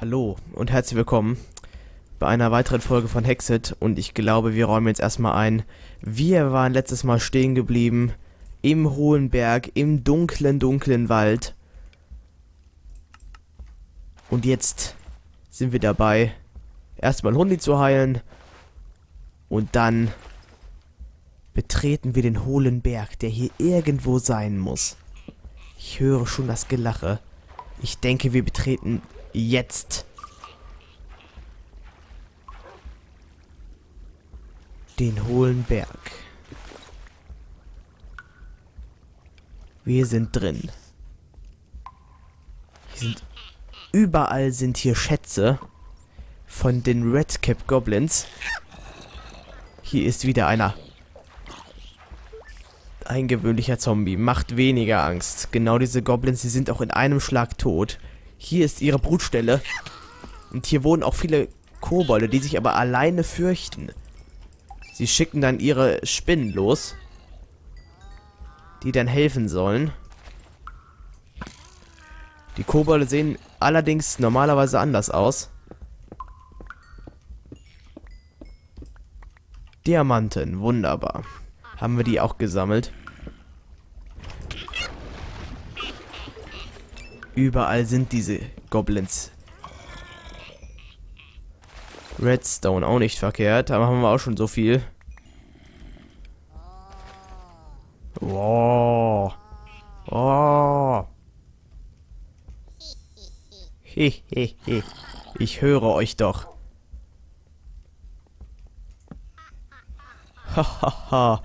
Hallo und herzlich willkommen bei einer weiteren Folge von Hexet und ich glaube, wir räumen jetzt erstmal ein. Wir waren letztes Mal stehen geblieben im hohen Berg, im dunklen Wald und jetzt sind wir dabei, erstmal Hundi zu heilen und dann betreten wir den hohlen Berg, der hier irgendwo sein muss. Ich höre schon das Gelache. Ich denke, wir betreten jetzt den hohlen Berg. Wir sind drin. Überall sind hier Schätze von den Redcap Goblins. Hier ist wieder einer. Ein gewöhnlicher Zombie. Macht weniger Angst. Genau diese Goblins, die sind auch in einem Schlag tot. Hier ist ihre Brutstelle. Und hier wohnen auch viele Kobolde, die sich aber alleine fürchten. Sie schicken dann ihre Spinnen los, die dann helfen sollen. Die Kobolde sehen allerdings normalerweise anders aus. Diamanten, wunderbar. Haben wir die auch gesammelt. Überall sind diese Goblins. Redstone, auch nicht verkehrt. Da haben wir auch schon so viel. Wow. Oh. Hehehe. Ich höre euch doch. Hahaha.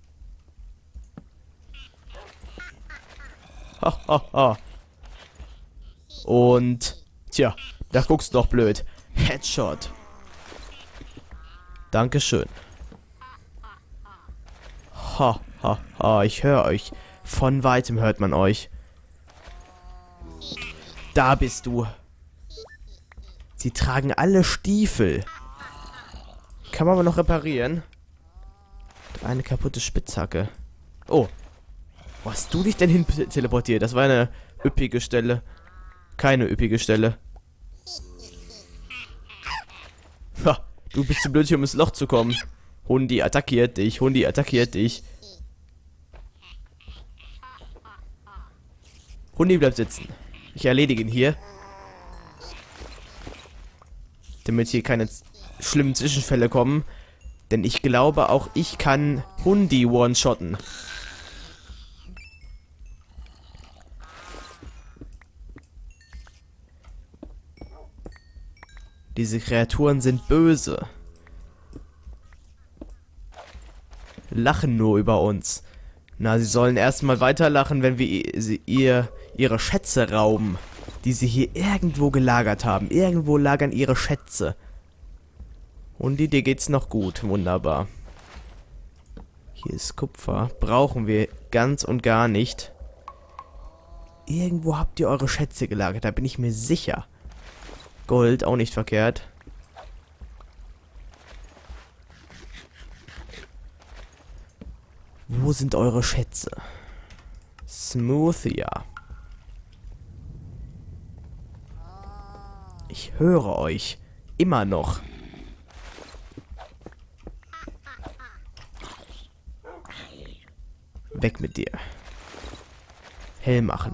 Hahaha. Und, tja, da guckst du doch blöd. Headshot. Dankeschön. Ha, ha, ha, ich höre euch. Von weitem hört man euch. Da bist du. Sie tragen alle Stiefel. Kann man aber noch reparieren. Eine kaputte Spitzhacke. Oh. Wo hast du dich denn hin teleportiert? Das war eine üppige Stelle. Keine üppige Stelle. Ha, du bist zu blöd, hier um ins Loch zu kommen. Hundi attackiert dich. Hundi attackiert dich. Hundi bleibt sitzen. Ich erledige ihn hier. Damit hier keine schlimmen Zwischenfälle kommen. Denn ich glaube, auch ich kann Hundi one-shotten. Diese Kreaturen sind böse. Lachen nur über uns. Na, sie sollen erstmal weiterlachen, wenn wir ihre Schätze rauben, die sie hier irgendwo gelagert haben. Irgendwo lagern ihre Schätze. Und dir geht's noch gut. Wunderbar. Hier ist Kupfer. Brauchen wir ganz und gar nicht. Irgendwo habt ihr eure Schätze gelagert, da bin ich mir sicher. Gold, auch nicht verkehrt. Wo sind eure Schätze? Smoothia. Ich höre euch. Immer noch. Weg mit dir. Hell machen.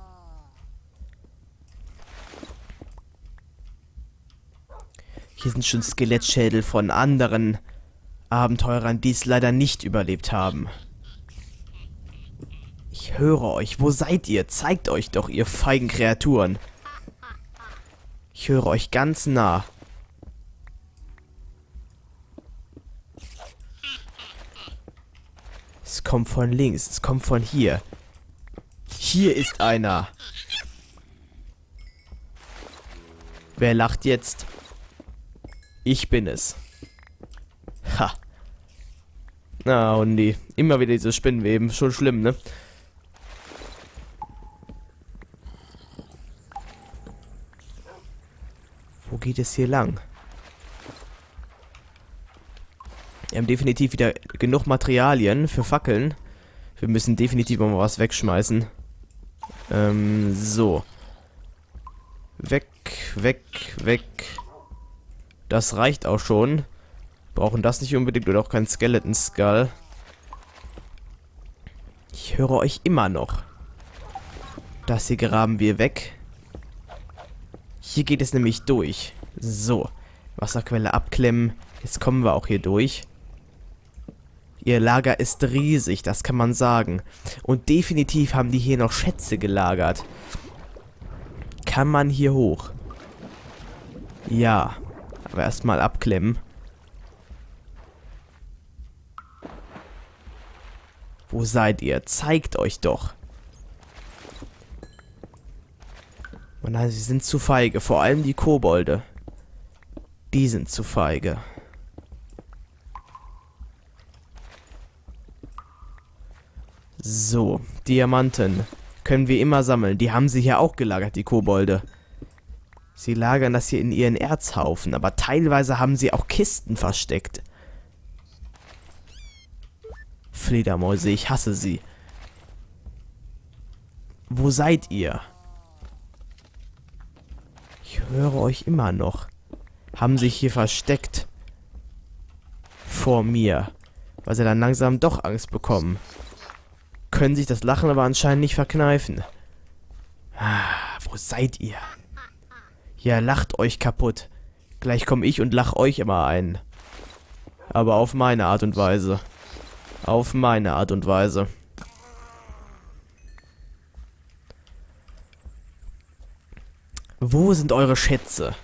Hier sind schon Skelettschädel von anderen Abenteurern, die es leider nicht überlebt haben. Ich höre euch. Wo seid ihr? Zeigt euch doch, ihr feigen Kreaturen. Ich höre euch ganz nah. Es kommt von links. Es kommt von hier. Hier ist einer. Wer lacht jetzt? Ich bin es. Ha. Na, Hundi. Immer wieder diese Spinnenweben. Schon schlimm, ne? Wo geht es hier lang? Wir haben definitiv wieder genug Materialien für Fackeln. Wir müssen definitiv mal was wegschmeißen. So. Weg, weg, weg. Das reicht auch schon. Brauchen das nicht unbedingt oder auch kein Skeleton Skull. Ich höre euch immer noch. Das hier graben wir weg. Hier geht es nämlich durch. So. Wasserquelle abklemmen. Jetzt kommen wir auch hier durch. Ihr Lager ist riesig, das kann man sagen. Und definitiv haben die hier noch Schätze gelagert. Kann man hier hoch? Ja. Aber erstmal abklemmen. Wo seid ihr? Zeigt euch doch. Oh nein, sie sind zu feige. Vor allem die Kobolde. Die sind zu feige. So, Diamanten. Können wir immer sammeln. Die haben sie hier auch gelagert, die Kobolde. Sie lagern das hier in ihren Erzhaufen. Aber teilweise haben sie auch Kisten versteckt. Fledermäuse, ich hasse sie. Wo seid ihr? Ich höre euch immer noch. Haben sich hier versteckt. Vor mir. Weil sie dann langsam doch Angst bekommen. Können sich das Lachen aber anscheinend nicht verkneifen. Wo seid ihr? Ja, lacht euch kaputt. Gleich komme ich und lach euch immer ein. Aber auf meine Art und Weise. Auf meine Art und Weise. Wo sind eure Schätze?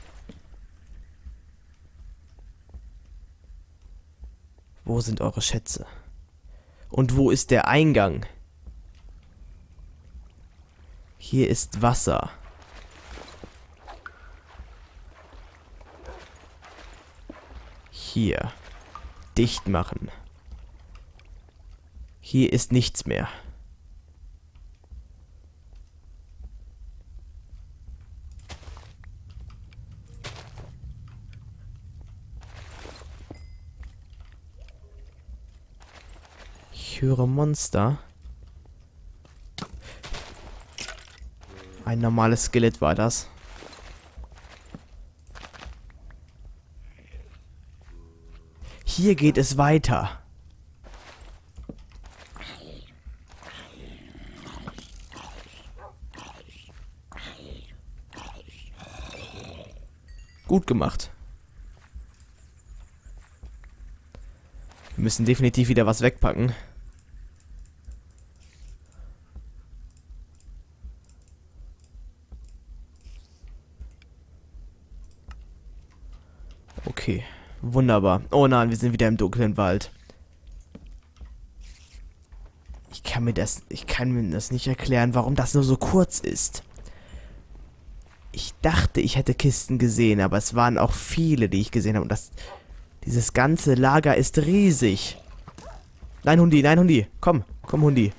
Wo sind eure Schätze? Und wo ist der Eingang? Hier ist Wasser. Hier. Dicht machen. Hier ist nichts mehr. Ich höre Monster. Ein normales Skelett war das. Hier geht es weiter. Gut gemacht. Wir müssen definitiv wieder was wegpacken. Okay, wunderbar. Oh nein, wir sind wieder im dunklen Wald. Ich kann mir das nicht erklären, warum das nur so kurz ist. Ich dachte, ich hätte Kisten gesehen, aber es waren auch viele, die ich gesehen habe. Und dieses ganze Lager ist riesig. Nein, Hundi, nein, Hundi. Komm, komm, Hundi.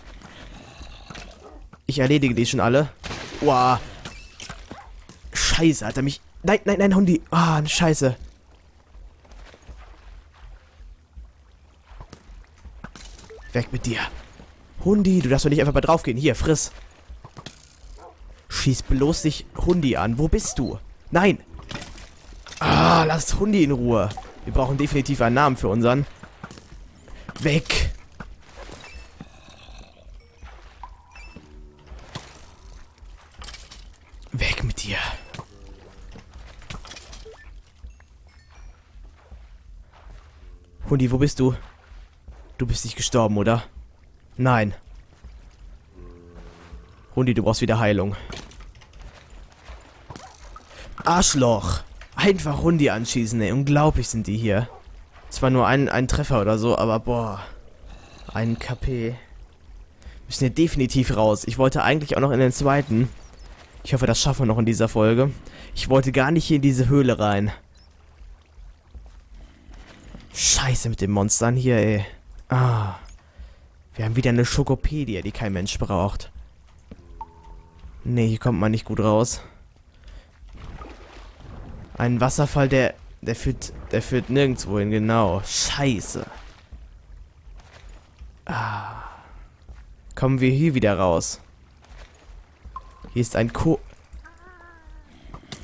Ich erledige die schon alle. Wow. Scheiße, hat er mich... Nein, nein, nein, Hundi. Ah, scheiße. Weg mit dir. Hundi, du darfst doch nicht einfach mal draufgehen. Hier, friss. Schieß bloß dich Hundi an. Wo bist du? Nein. Ah, lass Hundi in Ruhe. Wir brauchen definitiv einen Namen für unseren. Weg. Weg mit dir. Hundi, wo bist du? Du bist nicht gestorben, oder? Nein. Hundi, du brauchst wieder Heilung. Arschloch. Einfach Hundi anschießen, ey. Unglaublich sind die hier. Zwar nur ein Treffer oder so, aber boah. Ein KP. Müssen hier definitiv raus. Ich wollte eigentlich auch noch in den zweiten. Ich hoffe, das schaffen wir noch in dieser Folge. Ich wollte gar nicht hier in diese Höhle rein. Scheiße mit den Monstern hier, ey. Ah. Wir haben wieder eine Schokopedia, die kein Mensch braucht. Nee, hier kommt man nicht gut raus. Ein Wasserfall, der führt nirgendwo hin, genau. Scheiße. Ah. Kommen wir hier wieder raus. Hier ist ein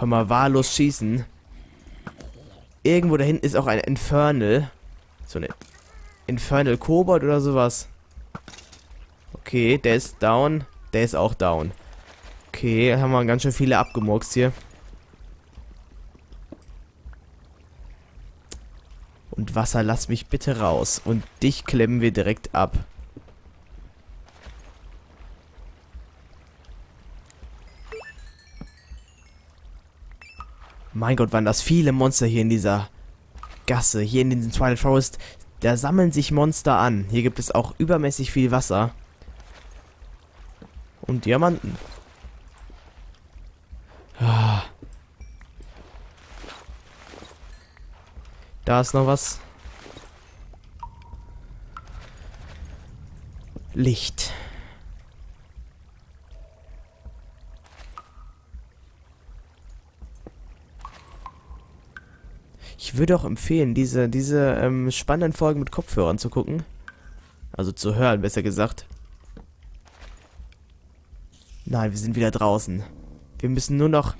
Einfach mal wahllos schießen. Irgendwo da hinten ist auch ein Infernal. So eine Infernal Kobold oder sowas. Okay, der ist down. Der ist auch down. Okay, haben wir ganz schön viele abgemurkst hier. Und Wasser, lass mich bitte raus. Und dich klemmen wir direkt ab. Mein Gott, waren das viele Monster hier in dieser Gasse. Hier in diesem Twilight Forest. Da sammeln sich Monster an. Hier gibt es auch übermäßig viel Wasser. Und Diamanten. Ah. Da ist noch was. Licht. Ich würde auch empfehlen, diese spannenden Folgen mit Kopfhörern zu gucken. Also zu hören, besser gesagt. Nein, wir sind wieder draußen. Wir müssen nur noch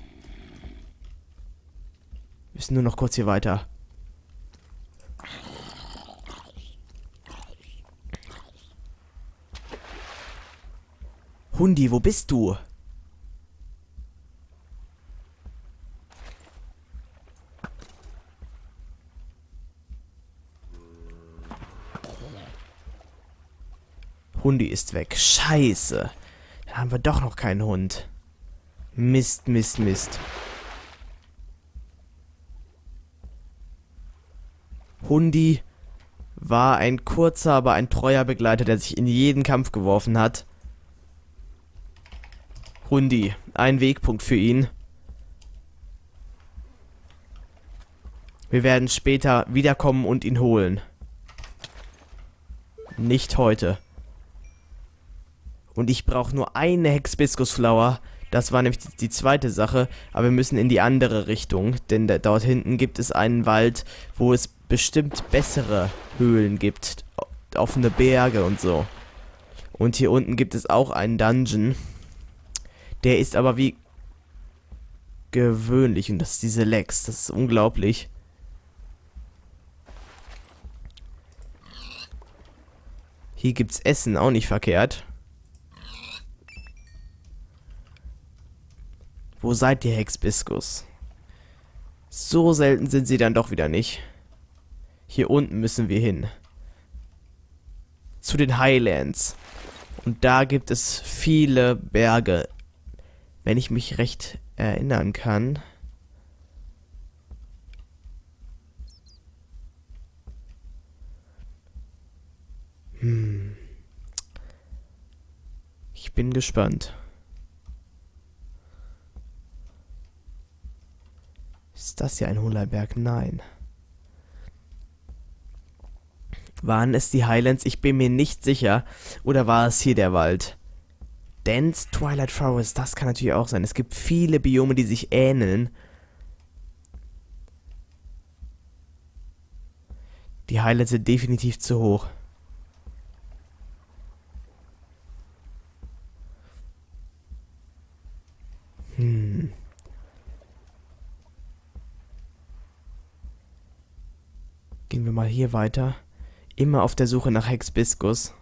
kurz hier weiter. Hundi, wo bist du? Hundi ist weg. Scheiße. Da haben wir doch noch keinen Hund. Mist, Mist, Mist. Hundi war ein kurzer, aber ein treuer Begleiter, der sich in jeden Kampf geworfen hat. Hundi, ein Wegpunkt für ihn. Wir werden später wiederkommen und ihn holen. Nicht heute. Und ich brauche nur eine Hexbiscus-Flower. Das war nämlich die zweite Sache. Aber wir müssen in die andere Richtung. Denn dort hinten gibt es einen Wald, wo es bestimmt bessere Höhlen gibt. Offene Berge und so. Und hier unten gibt es auch einen Dungeon. Der ist aber wie gewöhnlich. Und das ist diese Lex. Das ist unglaublich. Hier gibt's Essen, auch nicht verkehrt. Wo seid ihr, Hexbiscus? So selten sind sie dann doch wieder nicht. Hier unten müssen wir hin. Zu den Highlands. Und da gibt es viele Berge. Wenn ich mich recht erinnern kann. Ich bin gespannt. Ist das hier ein hohler Berg? Nein. Waren es die Highlands? Ich bin mir nicht sicher. Oder war es hier der Wald? Dense Twilight Forest, das kann natürlich auch sein. Es gibt viele Biome, die sich ähneln. Die Highlands sind definitiv zu hoch. Gehen wir mal hier weiter. Immer auf der Suche nach Hexbiscus.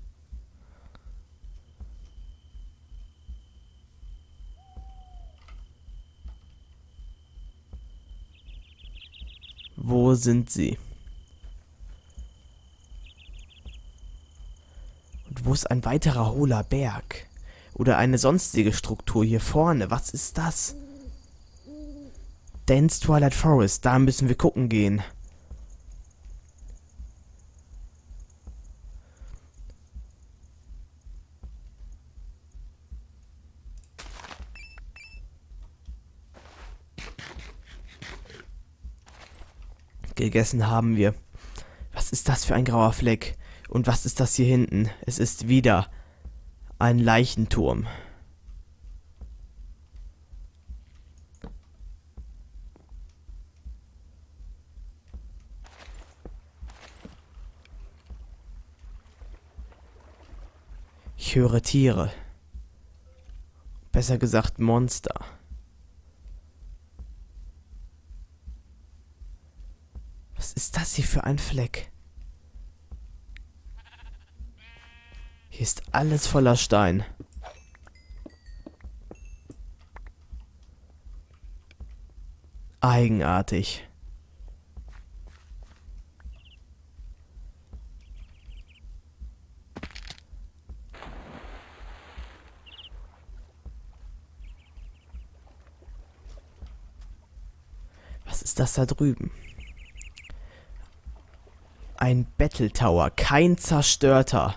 Wo sind sie? Und wo ist ein weiterer hohler Berg? Oder eine sonstige Struktur hier vorne? Was ist das? Dense Twilight Forest, da müssen wir gucken gehen. Gegessen haben wir. Was ist das für ein grauer Fleck? Und was ist das hier hinten? Es ist wieder ein Leichenturm. Ich höre Tiere. Besser gesagt Monster. hier für ein Fleck? Hier ist alles voller Stein. Eigenartig. Was ist das da drüben? Ein Battle Tower, kein zerstörter.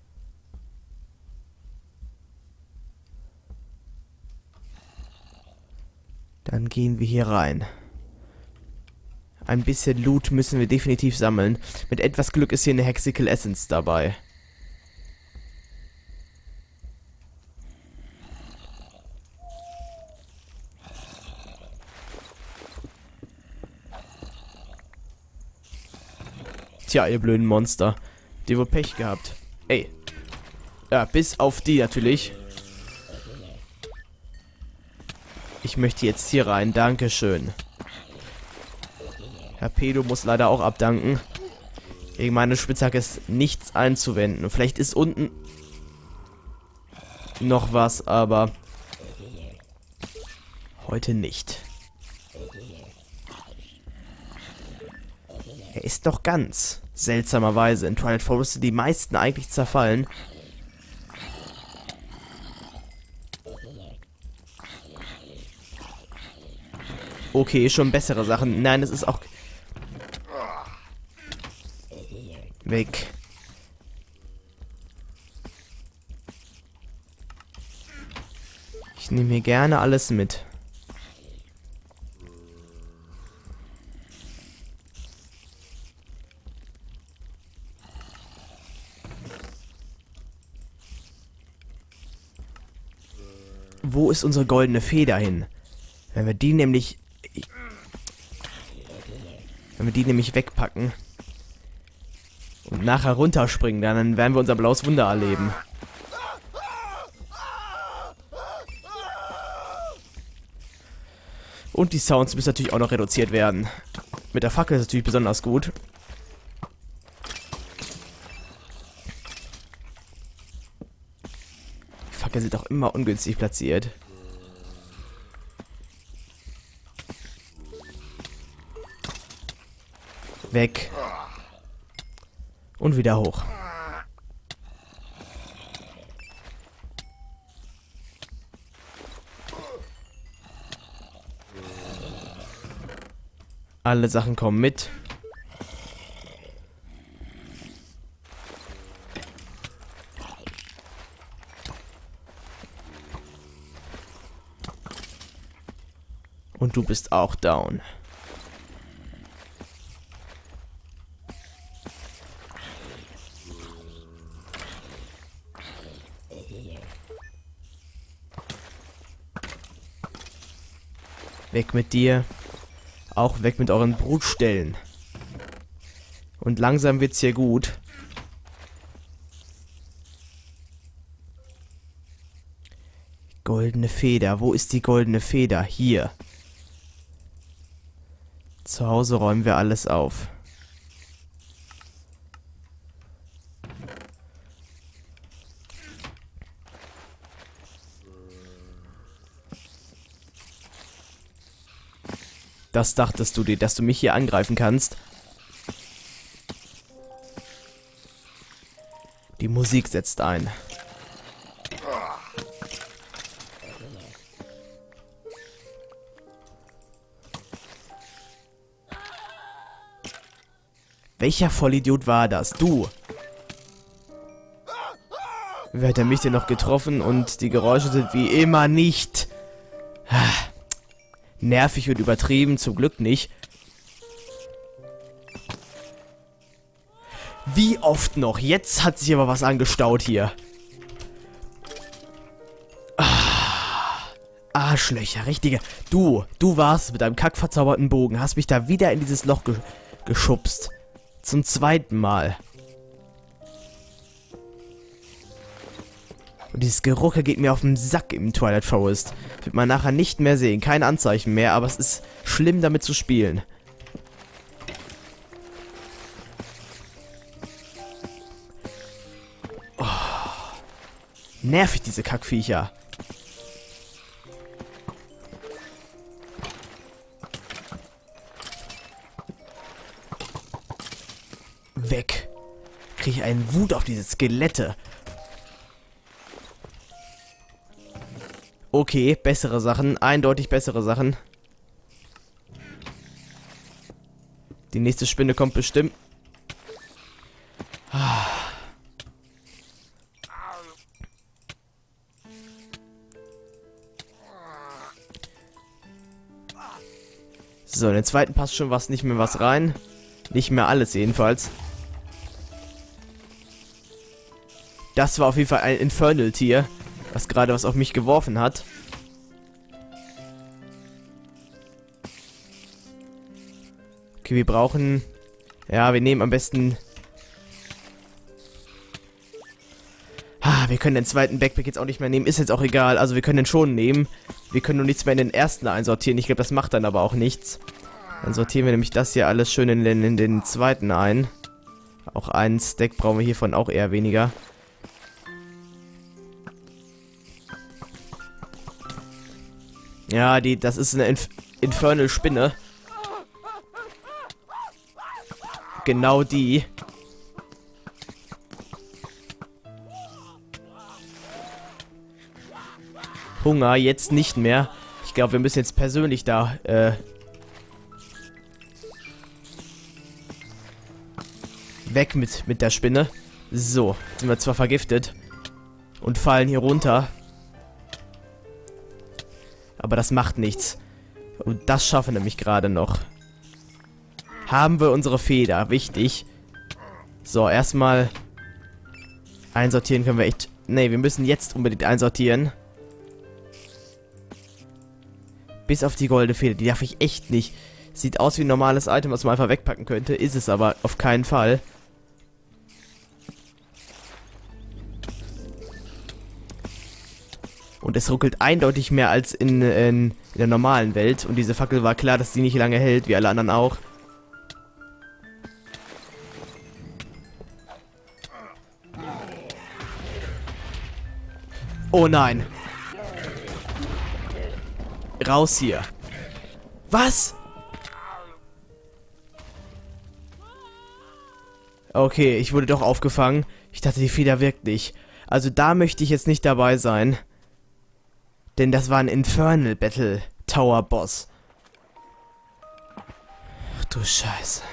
Dann gehen wir hier rein. Ein bisschen Loot müssen wir definitiv sammeln. Mit etwas Glück ist hier eine Hexical Essence dabei. Tja, ihr blöden Monster. Die wohl Pech gehabt. Ey. Ja, bis auf die natürlich. Ich möchte jetzt hier rein. Dankeschön. Herr Pedo muss leider auch abdanken. Gegen meine Spitzhacke ist nichts einzuwenden. Vielleicht ist unten noch was, aber heute nicht. Er ist doch ganz. Seltsamerweise. In Twilight Forest sind die meisten eigentlich zerfallen. Okay, schon bessere Sachen. Nein, es ist auch... Weg. Ich nehme hier gerne alles mit. Wo ist unsere goldene Feder hin? Wenn wir die nämlich wegpacken und nachher runterspringen, dann werden wir unser blaues Wunder erleben. Und die Sounds müssen natürlich auch noch reduziert werden. Mit der Fackel ist es natürlich besonders gut. Die Fackel sind auch immer ungünstig platziert. Weg. Und wieder hoch. Alle Sachen kommen mit. Und du bist auch down. Weg mit dir. Auch weg mit euren Brutstellen. Und langsam wird's hier gut. Goldene Feder. Wo ist die goldene Feder? Hier. Zu Hause räumen wir alles auf. Das dachtest du dir, dass du mich hier angreifen kannst? Die Musik setzt ein. Welcher Vollidiot war das? Du! Wer hat mich denn noch getroffen? Und die Geräusche sind wie immer nicht... nervig und übertrieben, zum Glück nicht. Wie oft noch? Jetzt hat sich aber was angestaut hier. Arschlöcher, richtige. Du warst mit deinem kackverzauberten Bogen, hast mich da wieder in dieses Loch geschubst. Zum zweiten Mal. Und dieses Gerucke geht mir auf den Sack im Twilight Forest. Wird man nachher nicht mehr sehen. Kein Anzeichen mehr, aber es ist schlimm damit zu spielen. Nervig, diese Kackviecher. Weg. Kriege ich einen Wut auf diese Skelette. Okay, bessere Sachen. Eindeutig bessere Sachen. Die nächste Spinne kommt bestimmt. So, in den zweiten passt schon nicht mehr was rein. Nicht mehr alles jedenfalls. Das war auf jeden Fall ein Infernal-Tier, was gerade was auf mich geworfen hat. Okay, wir brauchen... Ja, wir nehmen am besten... wir können den zweiten Backpack jetzt auch nicht mehr nehmen. Ist jetzt auch egal. Also wir können den schon nehmen. Wir können nur nichts mehr in den ersten einsortieren. Ich glaube, das macht dann aber auch nichts. Dann sortieren wir nämlich das hier alles schön in den zweiten ein. Auch einen Stack brauchen wir hiervon auch eher weniger. Ja, das ist eine Infernal Spinne. Genau die. Hunger, jetzt nicht mehr. Ich glaube, wir müssen jetzt persönlich da, weg mit der Spinne. So, sind wir zwar vergiftet und fallen hier runter. Aber das macht nichts. Und das schaffen wir nämlich gerade noch. Haben wir unsere Feder, wichtig. So, erstmal einsortieren können wir echt... Ne, wir müssen jetzt unbedingt einsortieren. Bis auf die goldene Feder, die darf ich echt nicht. Sieht aus wie ein normales Item, was man einfach wegpacken könnte. Ist es aber auf keinen Fall. Und es ruckelt eindeutig mehr als in der normalen Welt. Und diese Fackel war klar, dass die nicht lange hält, wie alle anderen auch. Oh nein. Raus hier. Was? Okay, ich wurde doch aufgefangen. Ich dachte, die Feder wirkt nicht. Also da möchte ich jetzt nicht dabei sein. Denn das war ein Infernal Battle Tower Boss. Ach du Scheiße.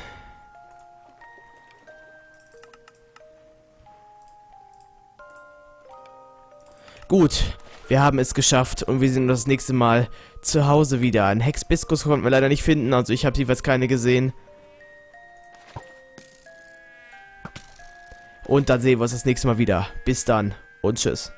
Gut, wir haben es geschafft und wir sind das nächste Mal zu Hause wieder. Einen Hexbiskus konnten wir leider nicht finden, also ich habe jeweils keine gesehen. Und dann sehen wir uns das nächste Mal wieder. Bis dann und tschüss.